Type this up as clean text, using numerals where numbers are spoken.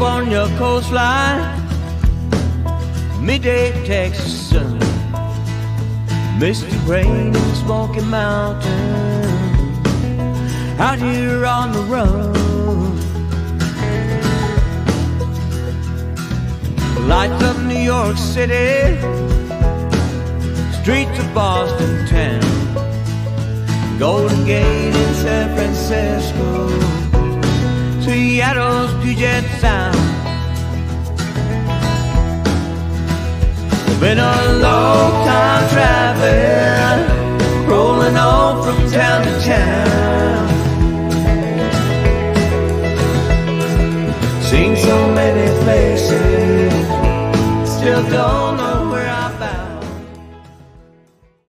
California coastline, midday Texas sun, misty rain in the Smoky Mountains, out here on the run. Lights of New York City, streets of Boston town, Golden Gate in San Francisco, Seattle's Puget Sound. Been a long time traveling, rolling on from town to town. Seen so many places, still don't know